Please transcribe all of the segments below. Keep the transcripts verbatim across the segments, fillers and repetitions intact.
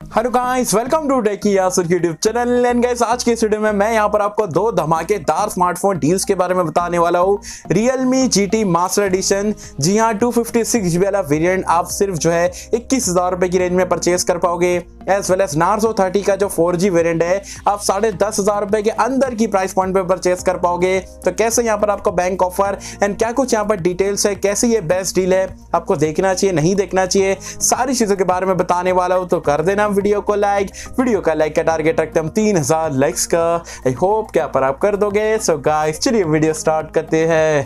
Hello guys, welcome to टेकिया YouTube channel. And guys, आज के इस वीडियो में मैं यहाँ पर आपको दो धमाकेदार स्मार्टफोन डील्स के बारे में बताने वाला हूँ। Realme G T master edition, जी हाँ, two fifty six G B वाला वेरिएंट आप सिर्फ जो है इक्कीस हजार रुपए की रेंज में परचेज कर पाओगे। As well as Narzo thirty का जो फोर जी वेरिएंट है आप साढ़े दस हजार रुपए के अंदर की प्राइस पॉइंट पे परचेज कर पाओगे। तो कैसे यहाँ पर आपको बैंक ऑफर एंड क्या कुछ यहाँ पर डिटेल्स है, कैसे ये बेस्ट डील है, आपको देखना चाहिए नहीं देखना चाहिए, सारी चीजों के बारे में बताने वाला हूँ। तो कर देना वीडियो को लाइक। वीडियो का लाइक का टारगेट रखते हम तीन हजार लाइक्स का। आई होप क्या पर आप कर दोगे। सो गाइस, चलिए वीडियो स्टार्ट करते हैं।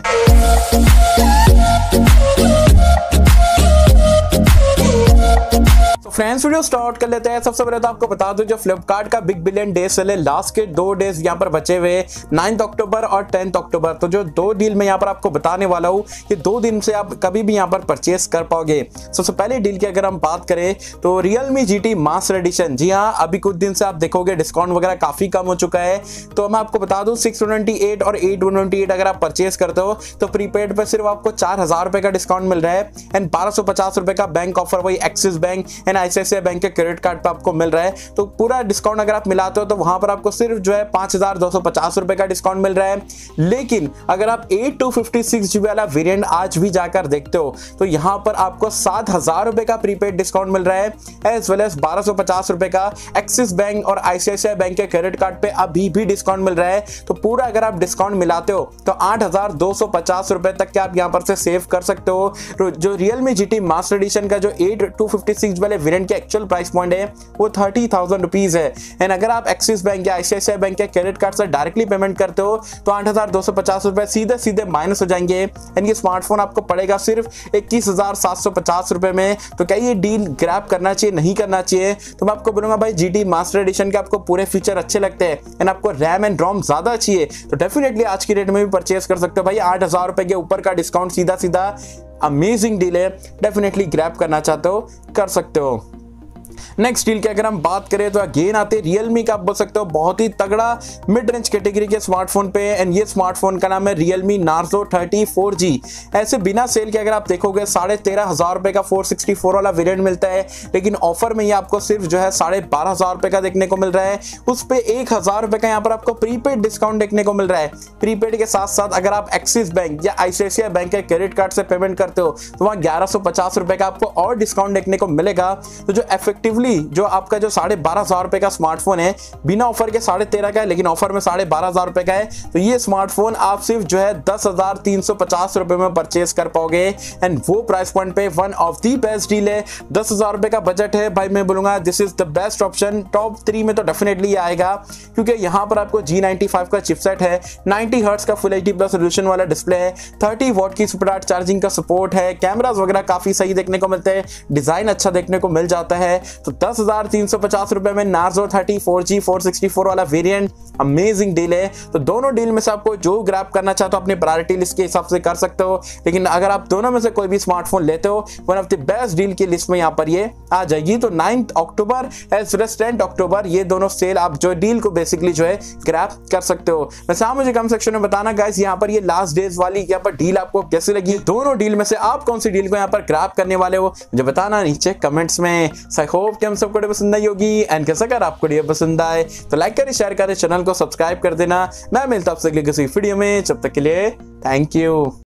फ्रेंड्स, वीडियो स्टार्ट कर लेते हैं। सबसे पहले तो आपको बता दूं, जो फ्लिपकार्ट का बिग बिलियन डे सेल है, लास्ट के दो डेज यहाँ पर बचे हुए, नाइन्थ अक्टूबर और टेंथ अक्टूबर। तो जो दो डील में यहाँ पर आपको बताने वाला हूँ, ये दो दिन से आप कभी भी यहाँ पर परचेस कर पाओगे। सबसे पहले डील की अगर हम बात करें तो Realme G T master edition, जी हाँ, अभी कुछ दिन से आप देखोगे डिस्काउंट वगैरह काफी कम हो चुका है। तो मैं आपको बता दूं, सिक्स ट्वेंटी एट और एट ट्वेंटी एट अगर आप परचेस करते हो तो प्रीपेड पर सिर्फ आपको चार हजार रुपए का डिस्काउंट मिल रहा है एंड बारह सौ पचास रुपए का बैंक ऑफर वही Axis bank and ICICI bank के क्रेडिट कार्ड पे आपको मिल रहा है। तो पूरा डिस्काउंट अगर आप मिलाते हो तो वहां पर आपको सिर्फ जो है पांच हजार दो सौ पचास रुपए का डिस्काउंट मिल रहा है। लेकिन अगर आप eight two fifty six GB वाला वेरिएंट आज भी जाकर देखते हो तो यहां पर आपको सात हजार रुपए का प्रीपेड डिस्काउंट मिल रहा है, एज वेल एज बारह सौ पचास रुपए का एक्सिस बैंक और आईसीआईसीआई बैंक के क्रेडिट कार्ड पे अभी भी डिस्काउंट मिल रहा है। तो पूरा अगर आप डिस्काउंट मिलाते हो तो आठ हजार दो सौ पचास रुपए तक के आप यहां पर से सेव कर सकते हो। जो Realme G T master edition का जो एट टू फिफ्टी सिक्स वाले वेरिएंट के एक्चुअल प्राइस पॉइंट है वो थर्टी थाउजेंड रुपीज है। एंड अगर आप एक्सिस बैंक या आईसीआईसीआई बैंक के क्रेडिट कार्ड से डायरेक्टली पेमेंट करते हो तो आठ हजार दो सौ पचास रुपए सीधे सीधे माइनस हो जाएंगे। एंड ये स्मार्टफोन आपको पड़ेगा सिर्फ इक्कीस हजार सात सौ पचास रुपए में। तो क्या ये डील ग्रैब करना चाहिए नहीं करना चाहिए? तो मैं आपको बोलूंगा भाई, जी टी मास्टर एडिशन के आपको पूरे फीचर अच्छे लगते हैं एंड आपको रैम एंड रोम ज्यादा चाहिए तो डेफिनेटली आज की रेट में भी परचेस कर सकते हो भाई। आठ हजार रुपए के ऊपर का डिस्काउंट सीधा सीधा अमेजिंग डील है, डेफिनेटली ग्रैब करना चाहते हो कर सकते हो। नेक्स्ट डील की अगर हम बात करें तो अगेन आते Realme का, आप बोल सकते हो बहुत ही तगड़ा मिड रेंज कैटेगरी के स्मार्टफोन पे। एंड ये स्मार्टफोन का नाम है Realme Narzo thirty four G. ऐसे बिना सेल के अगर आप देखोगे साढ़े तेरह हजार रुपए का फोर सिक्सटी फोर वाला वेरिएंट मिलता है, लेकिन ऑफर में ये आपको सिर्फ जो है साढ़े बारह हजार रुपए का देखने को मिल रहा है। उस पे एक हजार रुपए का यहाँ पर आपको प्रीपेड डिस्काउंट देखने को मिल रहा है। प्रीपेड के साथ साथ अगर आप एक्सिस बैंक या आईसीआईसीआई बैंक के क्रेडिट कार्ड से पेमेंट करते हो तो वहां ग्यारह सौ पचास रुपए का आपको और डिस्काउंट देखने को मिलेगा। तो जो इफेक्टिवली जो आपका जो साढ़े बारह हजार रुपए का स्मार्टफोन है, बिना ऑफर के साढ़े तेरह का है लेकिन ऑफर में साढ़े बारह हजार रुपए का है, तो ये स्मार्टफोन आप सिर्फ जो है दस हजार तीन सौ पचास रुपए में परचेज कर पाओगे। एंड वो प्राइस पॉइंट पे one of the best deal है। दस हजार रुपए का बजट है भाई, मैं बोलूंगा this is the best option. Top three में तो डेफिनेटली ये आएगा क्योंकि यहाँ पर आपको जी नाइंटी फाइव का चिपसेट है, नाइंटी हर्ट्ज का फुल एचडी प्लस रेजोल्यूशन वाला डिस्प्ले है, थर्टी वॉट की सुपर चार्जिंग का सपोर्ट है, कैमरास वगैरह काफी सही देखने को मिलते हैं, डिजाइन अच्छा देखने को मिल जाता है। तो दस हजार तीन सौ पचास रुपए में Narzo thirty four G four sixty four वाला वेरिएंट अमेजिंग डील है। तो दोनों डील में से आपको जो ग्रैब करना चाहते हो अपनी प्रायोरिटी लिस्ट के हिसाब से कर सकते हो, लेकिन अगर आप दोनों में से कोई भी स्मार्टफोन लेते हो one of the best deal की लिस्ट में यहाँ पर ये आ जाएगी। तो ninth October as well as tenth October ये दोनों सेल आप जो डील को बेसिकली जो है ग्रैब कर सकते हो। वैसे आप मुझे कमेंट सेक्शन में बताना गाइस, यहाँ पर ये लास्ट डेज वाली यहाँ पर डील आपको कैसी लगी। दोनों डील में से आप कौन सी डील को यहाँ पर ग्रैब करने वाले हो मुझे बताना नीचे कमेंट्स में। आई होप कि हम सबको पसंद आई होगी। एंड कैसा अगर आपको वीडियो पसंद आए तो लाइक करें, शेयर करें, चैनल को सब्सक्राइब कर देना। मैं मिलता हूं आपसे अगली किसी वीडियो में, जब तक के लिए थैंक यू।